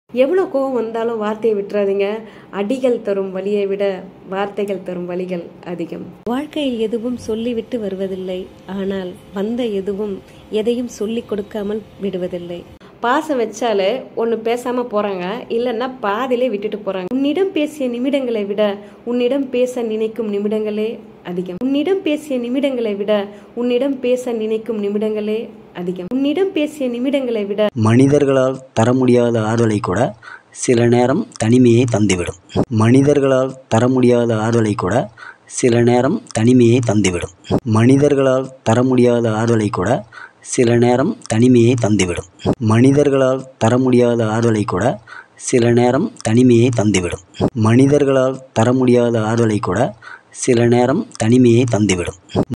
எவ்வளோ கோவம் வந்தாலும் வார்த்தையை விட்டுறாதீங்க. அடிகள் தரும் வலியை விட வார்த்தைகள் தரும் வலிகள் அதிகம். வாழ்க்கையில் எதுவும் சொல்லிவிட்டு வருவதில்லை. ஆனால் வந்த எதையும் சொல்லிக் கொடுக்காமல் விடுவதில்லை. பாசம் வச்சாலே ஒன்று பேசாம போறாங்க, இல்லைன்னா பாதிலே விட்டுட்டு போறாங்க. உன்னிடம் பேசிய நிமிடங்களை விட உன்னிடம் பேச நினைக்கும் நிமிடங்களே அதிகம். உன்னிடம் பேசிய நிமிடங்களை விட உன்னிடம் பேச நினைக்கும் நிமிடங்களே அதிகம். உன்னிடம் பேசிய நிமிடங்களை விட மனிதர்களால் தர முடியாத ஆறுதலை கூட சில நேரம் தனிமையை தந்துவிடும். மனிதர்களால் தர முடியாத ஆறுதலை கூட சில நேரம் தனிமையை தந்துவிடும். மனிதர்களால் தர முடியாத ஆறுதலை கூட சில நேரம் தனிமையை தந்துவிடும். மனிதர்களால் தர முடியாத ஆறுதலை கூட சில நேரம் தனிமையை தந்துவிடும். மனிதர்களால் தர முடியாத ஆறுதலை கூட சில நேரம் தனிமையை தந்துவிடும்.